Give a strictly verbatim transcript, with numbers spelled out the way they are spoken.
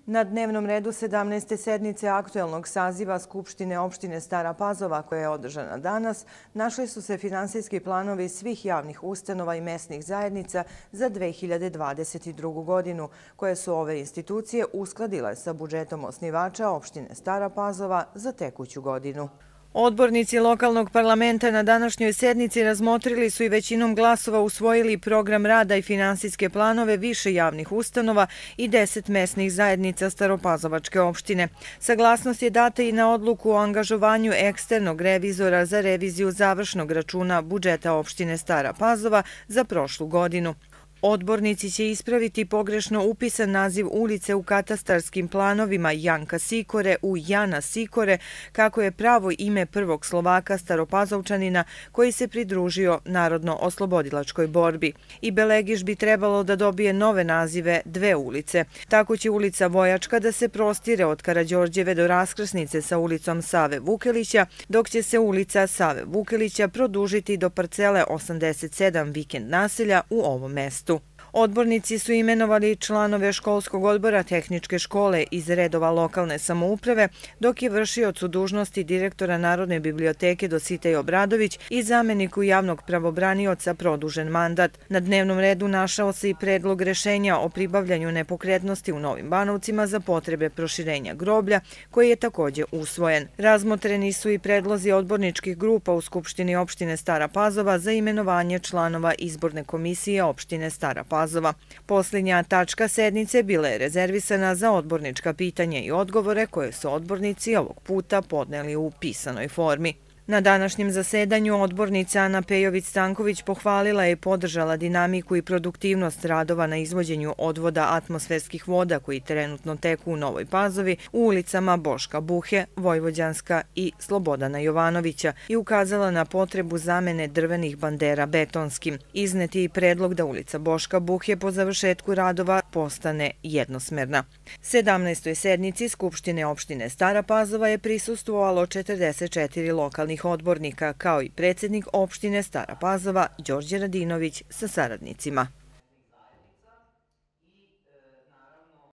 Na dnevnom redu sedamnaeste sednice aktuelnog saziva Skupštine opštine Stara Pazova, koja je održana danas, našli su se finansijski planovi svih javnih ustanova i mesnih zajednica za dve hiljade dvadeset drugu. godinu, koje su ove institucije uskladile sa budžetom osnivača opštine Stara Pazova za tekuću godinu. Odbornici lokalnog parlamenta na današnjoj sednici razmotrili su i većinom glasova usvojili program rada i finansijske planove više javnih ustanova i deset mesnih zajednica Staropazovačke opštine. Saglasnost je data i na odluku o angažovanju eksternog revizora za reviziju završnog računa budžeta opštine Stara Pazova za prošlu godinu. Odbornici će ispraviti pogrešno upisan naziv ulice u katastarskim planovima Janka Sikore u Jana Sikore, kako je pravo ime prvog Slovaka Staropazovčanina koji se pridružio Narodno-oslobodilačkoj borbi. I Belegiš bi trebalo da dobije nove nazive dve ulice. Tako će ulica Vojačka da se prostire od Karađorđeve do raskrsnice sa ulicom Save Vukelića, dok će se ulica Save Vukelića produžiti do parcele osamdeset sedam vikend naselja u ovom mestu. Odbornici su imenovali članove školskog odbora tehničke škole iz redova lokalne samouprave, dok je vršiocu dužnosti direktora Narodne biblioteke Dositej Obradović i zameniku javnog pravobranioca produžen mandat. Na dnevnom redu našao se i predlog rešenja o pribavljanju nepokretnosti u Novim Banovcima za potrebe proširenja groblja, koji je također usvojen. Razmotreni su i predlozi odborničkih grupa u Skupštini opštine Stara Pazova za imenovanje članova izborne komisije opštine Stara Pazova. Posljednja tačka sednice bila je rezervisana za odbornička pitanja i odgovore koje su odbornici ovog puta podneli u pisanoj formi. Na današnjem zasedanju odbornica Ana Pejović-Stanković pohvalila i podržala dinamiku i produktivnost radova na izvođenju odvoda atmosferskih voda koji trenutno teku u Novoj Pazovi u ulicama Boška Buhe, Vojvođanska i Slobodana Jovanovića i ukazala na potrebu zamene drvenih bandera betonskim. Izneti i predlog da ulica Boška Buhe po završetku radova postane jednosmerna. sedamnaestoj sednici Skupštine opštine Stara Pazova je prisustvovalo četrdeset četiri lokalnih odbornika, kao i predsjednik opštine Stara Pazova Đorđe Radinović sa saradnicima.